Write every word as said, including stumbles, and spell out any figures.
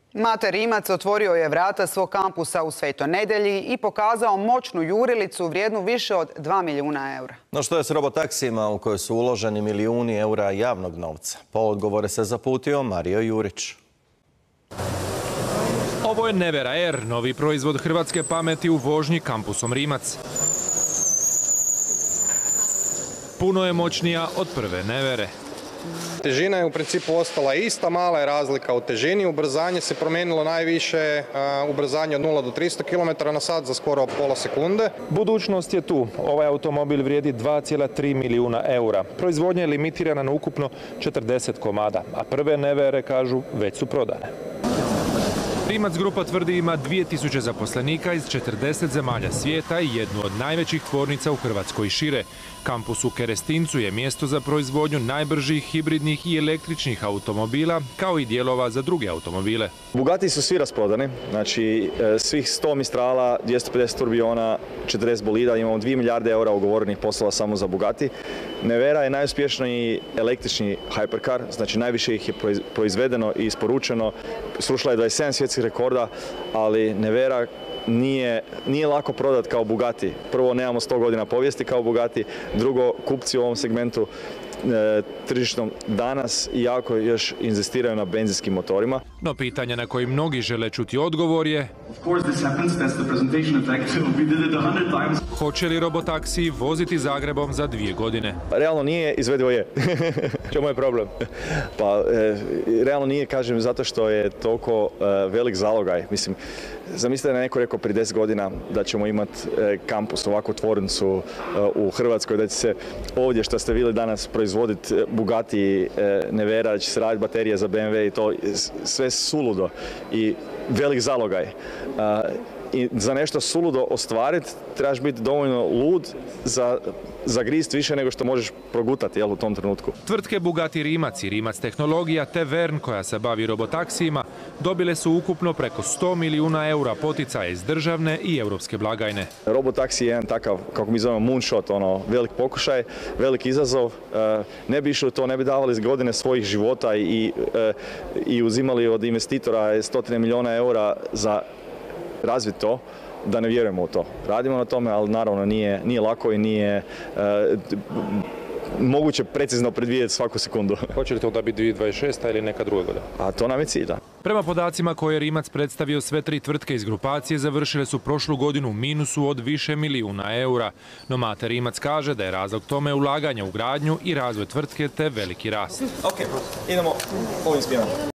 Mate Rimac otvorio je vrata svog kampusa u Svetoj Nedelji i pokazao moćnu jurilicu vrijednu više od dva milijuna eura. No što je s robotaksijima u koje su uloženi milijuni eura javnog novca? Po odgovore se zaputio Mario Jurić. Ovo je Nevera Air, novi proizvod hrvatske pameti u vožnji kampusom Rimac. Puno je moćnija od prve Nevere. Težina je u principu ostala ista, mala je razlika u težini. Ubrzanje se promijenilo najviše, uh, ubrzanje od nula do tristo kilometara na sat za skoro pola sekunde. Budućnost je tu. Ovaj automobil vrijedi dva zarez tri milijuna eura. Proizvodnja je limitirana na ukupno četrdeset komada, a prve Nevere, kažu, već su prodane. Rimac grupa tvrdi ima dvije tisuće zaposlenika iz četrdeset zemalja svijeta i jednu od najvećih tvornica u Hrvatskoj i šire. Kampus u Kerestincu je mjesto za proizvodnju najbržih hibridnih i električnih automobila, kao i dijelova za druge automobile. Bugatti su svi rasprodani, znači svih sto Mistrala, dvjesto pedeset Turbiona, četrdeset Bolida, imamo dvije milijarde eura ugovorenih poslova samo za Bugatti. Nevera je najuspješniji električni hypercar, znači najviše ih je proizvedeno i isporučeno, srušila je dvadeset sedam svjetskih rekorda, ali Nevera Nije, nije lako prodat kao Bugatti. Prvo, nemamo sto godina povijesti kao Bugatti. Drugo, kupci u ovom segmentu e, tržišnom danas jako još inzistiraju na benzinskim motorima. No pitanja na koji mnogi žele čuti odgovor je: hoće li robotaksiji voziti Zagrebom za dvije godine? Realno nije, izvedivo je. Čemu je problem? Pa, e, realno nije, kažem, zato što je toliko e, velik zalogaj. Mislim, zamislite da je neko rekao prije deset godina da ćemo imati e, kampus, ovakvu tvornicu e, u Hrvatskoj, da će se ovdje što ste vidjeli danas proizvoditi Bugatti, e, Nevera, da će se raditi baterije za B M W i to sve suludo i velik zalogaj. E, I za nešto suludo ostvariti trebaš biti dovoljno lud za zagrist više nego što možeš progutati, jel, u tom trenutku. Tvrtke Bugatti Rimac i Rimac Tehnologija te Vern, koja se bavi robotaksijima, dobile su ukupno preko sto milijuna eura poticaja iz državne i europske blagajne. Robotaksi je jedan takav, kako mi zovemo, moonshot, ono, velik pokušaj, velik izazov. Ne bi išli u to, ne bi davali godine svojih života i, i uzimali od investitora stotine milijuna eura za razviti to, da ne vjerujemo u to. Radimo na tome, ali naravno nije, nije lako i nije e, moguće precizno predvidjeti svaku sekundu. Hoće li to da biti dvije tisuće dvadeset šesta ili neka druga godina? A to nam je cilj, da. Prema podacima koje je Rimac predstavio, sve tri tvrtke iz grupacije završile su prošlu godinu u minusu od više milijuna eura. No Mate Rimac kaže da je razlog tome ulaganja u gradnju i razvoj tvrtke te veliki rast. Ok, idemo ovim smjerom.